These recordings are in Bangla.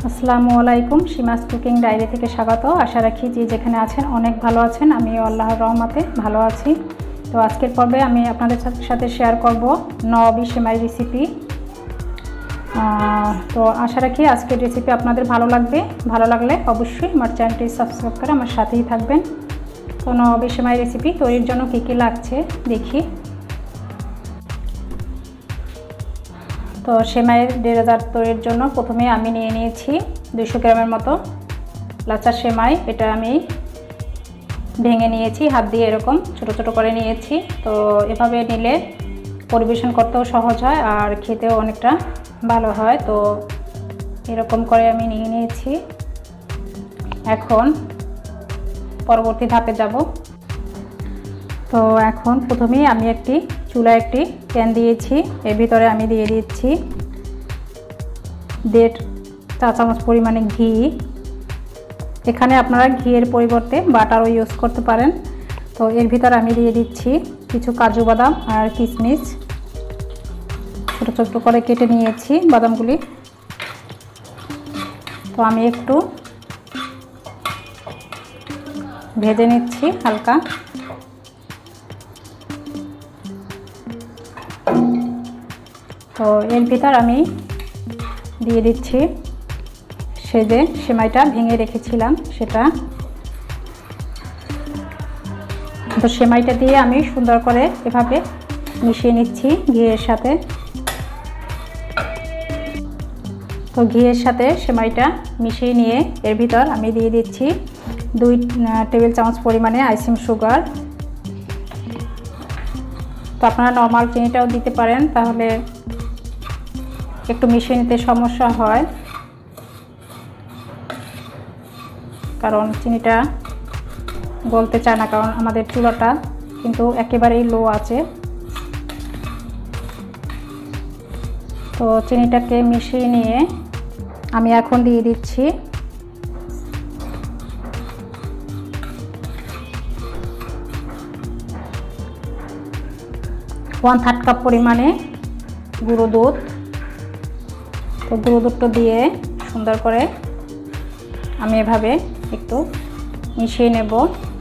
আসসালামু আলাইকুম, সীমাস কুকিং ডায়েরি থেকে স্বাগত। আশা রাখি যে যেখানে আছেন অনেক ভালো আছেন। আমি আল্লাহর রহমতে ভালো আছি। তো আজকের পর্বে আমি আপনাদের সাথে শেয়ার করব নওয়াবী সেমাই রেসিপি। তো আশা রাখি আজকের রেসিপি আপনাদের ভালো লাগবে। ভালো লাগলে অবশ্যই আমার চ্যানেলটি সাবস্ক্রাইব করে আমার সাথেই থাকবেন। তো নওয়াবী সেমাই রেসিপি তৈরির জন্য কী কী লাগছে দেখি। তো সেমাইয়ের ডেজার্ট তৈরির জন্য প্রথমে আমি নিয়ে নিয়েছি 200 গ্রামের মতো লাচ্চা সেমাই। এটা আমি ভেঙে নিয়েছি হাত দিয়ে, এরকম ছোট ছোট করে নিয়েছি। তো এভাবে নিলে পরিবেশন করতেও সহজ হয় আর খেতেও অনেকটা ভালো হয়। তো এরকম করে আমি নিয়ে নিয়েছি। এখন পরবর্তী ধাপে যাব। তো এখন প্রথমেই আমি চুলায় একটি প্যান দিয়েছি। এর ভিতরে আমি দিয়ে দিচ্ছি 1.5 চা চামচ পরিমাণে ঘি। এখানে আপনারা ঘিয়ের পরিবর্তে বাটারও ইউজ করতে পারেন। তো এর ভিতরে আমি দিয়ে দিচ্ছি কিছু কাজু বাদাম আর কিশমিশ, ছোট ছোট করে কেটে নিয়েছি বাদামগুলি। তো আমি একটু ভেজে নিচ্ছি হালকা। তো এর ভিতর আমি দিয়ে দিচ্ছি সে যে সেমাইটা ভেঙে রেখেছিলাম সেটা। তো সেমাইটা দিয়ে আমি সুন্দর করে এভাবে মিশিয়ে নিচ্ছি ঘিয়ের সাথে। তো ঘিয়ের সাথে সেমাইটা মিশিয়ে নিয়ে এর ভিতর আমি দিয়ে দিচ্ছি 2 টেবিল চামচ পরিমাণে আইসিং সুগার। তো আপনারা নর্মাল চিনিটাও দিতে পারেন, তাহলে একটু মিশিয়ে নিতে সমস্যা হয়, কারণ চিনিটা গলতে চায় না, কারণ আমাদের চুলাটা কিন্তু একেবারেই লো আছে। তো চিনিটাকে মিশিয়ে নিয়ে আমি এখন দিয়ে দিচ্ছি 1/3 কাপ পরিমাণে গুঁড়ো দুধ। তো গুঁড়ো দুধটা দিয়ে সুন্দর করে আমি এভাবে একটু মিশিয়ে নেব।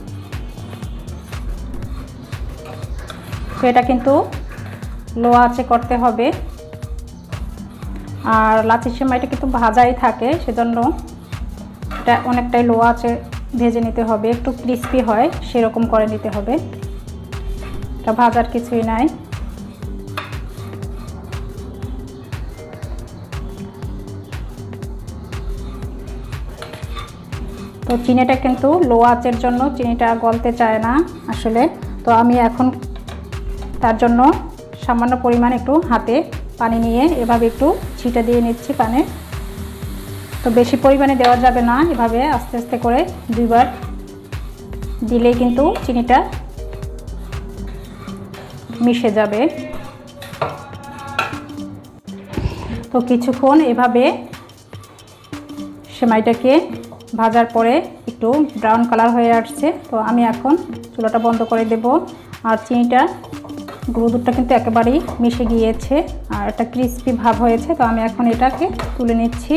তো এটা কিন্তু লো আঁচে করতে হবে। আর লাচ্ছি সেমাইটা কিন্তু ভাজাই থাকে, সেজন্য এটা অনেকটাই লো আঁচে ভেজে নিতে হবে। একটু ক্রিস্পি হয় সেরকম করে নিতে হবে, এটা ভাজার কিছুই নাই। তো চিনিটা কিন্তু লো আঁচের জন্য চিনিটা গলতে চায় না আসলে। তো আমি এখন তার জন্য সামান্য পরিমাণ একটু হাতে পানি নিয়ে এভাবে একটু ছিটে দিয়ে নিচ্ছি পানি। তো বেশি পরিমাণে দেওয়া যাবে না, এভাবে আস্তে আস্তে করে 2 বার দিলেই কিন্তু চিনিটা মিশে যাবে। তো কিছুক্ষণ এভাবে সেমাইটাকে ভাজার পরে একটু ব্রাউন কালার হয়ে আসছে। তো আমি এখন চুলাটা বন্ধ করে দেব। আর চিনিটা গুঁড়ো দুধটা কিন্তু একেবারেই মিশে গিয়েছে আর একটা ক্রিস্পি ভাব হয়েছে। তো আমি এখন এটাকে তুলে নিচ্ছি।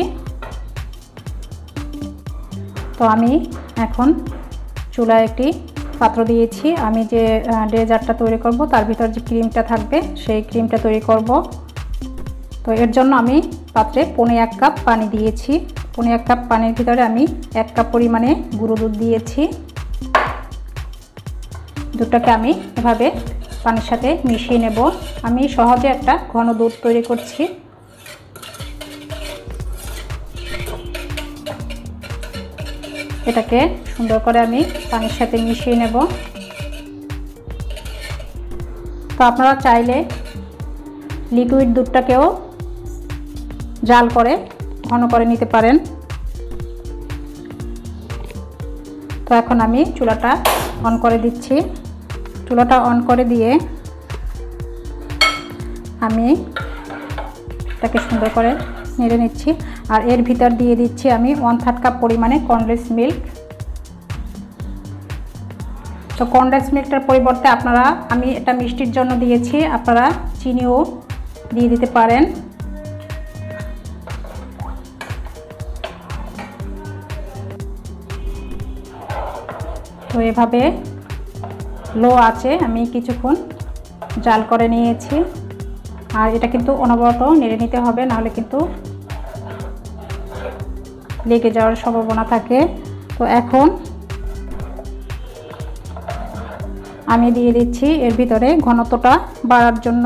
তো আমি এখন চুলায় একটি পাত্র দিয়েছি। আমি যে ডেজার্টটা তৈরি করব তার ভিতর যে ক্রিমটা থাকবে সেই ক্রিমটা তৈরি করব। তো এর জন্য আমি পাত্রে 1.5 কাপ পানি দিয়েছি। 1.5 কাপ পানির ভিতরে আমি 1 কাপ পরিমাণে গুঁড়ো দুধ দিয়েছি। দুধটাকে আমি এভাবে পানির সাথে মিশিয়ে নেব। আমি সহজে একটা ঘন দুধ তৈরি করছি। এটাকে সুন্দর করে আমি পানির সাথে মিশিয়ে নেব। তো আপনারা চাইলে লিকুইড দুধটাকেও জাল করে ঘন করে নিতে পারেন। তো এখন আমি চুলাটা অন করে দিচ্ছি। চুলাটা অন করে দিয়ে আমি এটাকে সুন্দর করে নেড়ে নিচ্ছি। আর এর ভিতর দিয়ে দিচ্ছি আমি 1/3 কাপ পরিমাণে কনডেন্স মিল্ক। তো কনডেন্স মিল্কটার পরিবর্তে আপনারা, আমি এটা মিষ্টির জন্য দিয়েছি, আপনারা চিনিও দিয়ে দিতে পারেন। তো এভাবে লো আছে আমি কিছুক্ষণ জাল করে নিয়েছি। আর এটা কিন্তু অনবরত নেড়ে নিতে হবে, নাহলে কিন্তু লেগে যাওয়ার সম্ভাবনা থাকে। তো এখন আমি দিয়ে দিচ্ছি এর ভিতরে ঘনত্বটা বাড়ার জন্য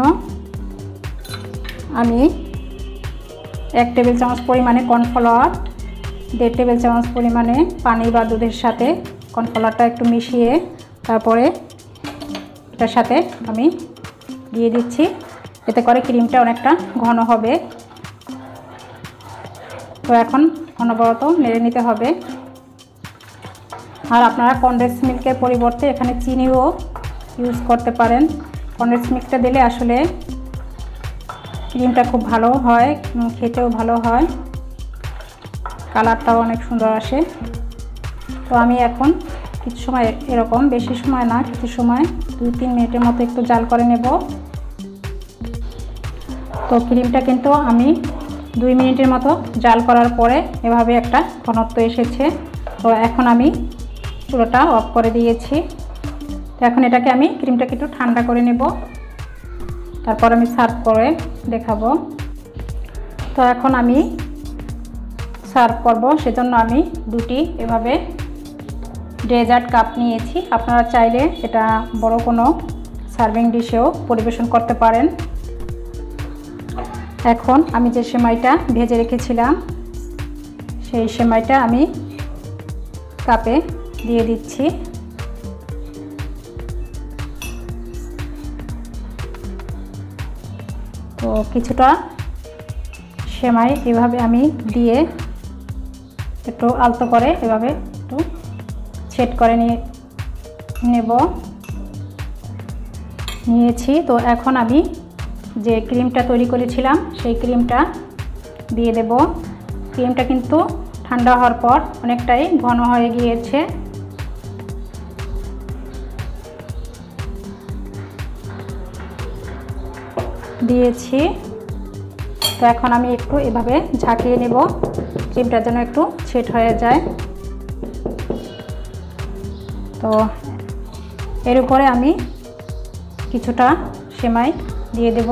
আমি 1 টেবিল চামচ পরিমাণে কর্নফ্লাওয়ার, 1.5 টেবিল চামচ পরিমাণে পানি বা দুধের সাথে কর্নফ্লাওয়ারটা একটু মিশিয়ে তারপরে এটার সাথে আমি দিয়ে দিচ্ছি। এতে করে ক্রিমটা অনেকটা ঘন হবে। তো এখন অনবরত নেড়ে নিতে হবে। আর আপনারা কনডেন্স মিল্কের পরিবর্তে এখানে চিনিও ইউজ করতে পারেন। কনডেন্স মিল্কটা দিলে আসলে ক্রিমটা খুব ভালো হয়, খেতেও ভালো হয়, কালারটাও অনেক সুন্দর আসে। তো আমি এখন কিছু সময়, এরকম বেশি সময় না, কিছু সময় 2-3 মিনিটের মতো একটু জাল করে নেব। তো ক্রিমটা কিন্তু আমি 2 মিনিটের মতো জাল করার পরে এভাবে একটা ঘনত্ব এসেছে। তো এখন আমি চুলাটা অফ করে দিয়েছি। তো এখন এটাকে আমি ক্রিমটাকে একটু ঠান্ডা করে নেব, তারপর আমি সার্ভ করে দেখাবো। তো এখন আমি সার্ভ করব, সেজন্য আমি 2টি এভাবে ডেজার্ট কাপ নিয়েছি। আপনারা চাইলে এটা বড় কোনো সার্ভিং ডিশেও পরিবেশন করতে পারেন। এখন আমি যে সেমাইটা ভেজে রেখেছিলাম সেই সেমাইটা আমি কাপে দিয়ে দিচ্ছি। তো কিছুটা সেমাই এভাবে আমি দিয়ে একটু আলতো করে এভাবে একটু সেট করে নিয়েছি। তো এখন আমি যে ক্রিমটা তৈরি করেছিলাম সেই ক্রিমটা দিয়ে দেব। ক্রিমটা কিন্তু ঠান্ডা হওয়ার পর অনেকটাই ঘন হয়ে গিয়েছে। দিয়েছি। তো এখন আমি একটু এভাবে ঝাঁকিয়ে নেব, ক্রিমটা যেন একটু সেট হয়ে যায়। তো এর উপরে আমি কিছুটা সেমাই দিয়ে দেব।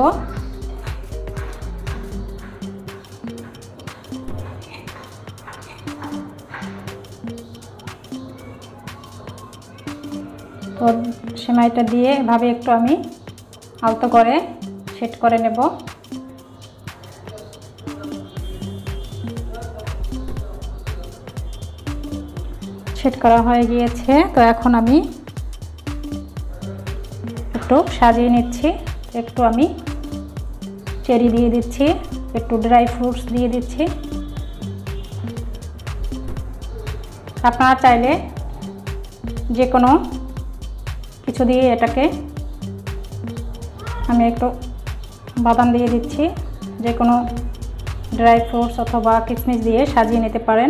তো সেমাইটা দিয়ে এভাবে একটু আমি আলতো করে সেট করে নেব। সেট করা হয়ে গিয়েছে। তো এখন আমি একটু সাজিয়ে নিচ্ছি। একটু আমি চেরি দিয়ে দিচ্ছি, একটু ড্রাই ফ্রুটস দিয়ে দিচ্ছি। আপনারা চাইলে যে কোনো কিছু দিয়ে এটাকে, আমি একটু বাদাম দিয়ে দিচ্ছি, যে কোনো ড্রাই ফ্রুটস অথবা কিশমিশ দিয়ে সাজিয়ে নিতে পারেন।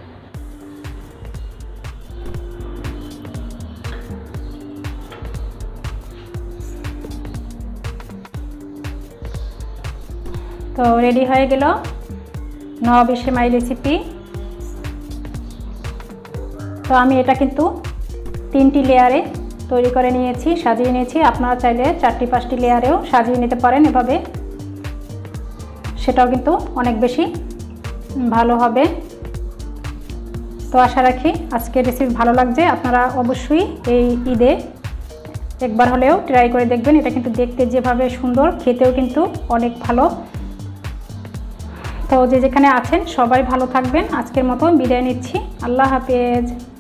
তো রেডি হয়ে গেল নবাবী সেমাই রেসিপি। তো আমি এটা কিন্তু 3টি লেয়ারে তৈরি করে নিয়েছি, সাজিয়ে নিয়েছি। আপনারা চাইলে 4-5টি লেয়ারেও সাজিয়ে নিতে পারেন এভাবে, সেটাও কিন্তু অনেক বেশি ভালো হবে। তো আশা রাখি আজকের রেসিপি ভালো লাগছে। আপনারা অবশ্যই এই ঈদে একবার হলেও ট্রাই করে দেখবেন। এটা কিন্তু দেখতে যেভাবে সুন্দর, খেতেও কিন্তু অনেক ভালো। তো যে যেখানে আছেন সবাই ভালো থাকবেন। আজকের মতো বিদায় নিচ্ছি। আল্লাহ হাফেজ।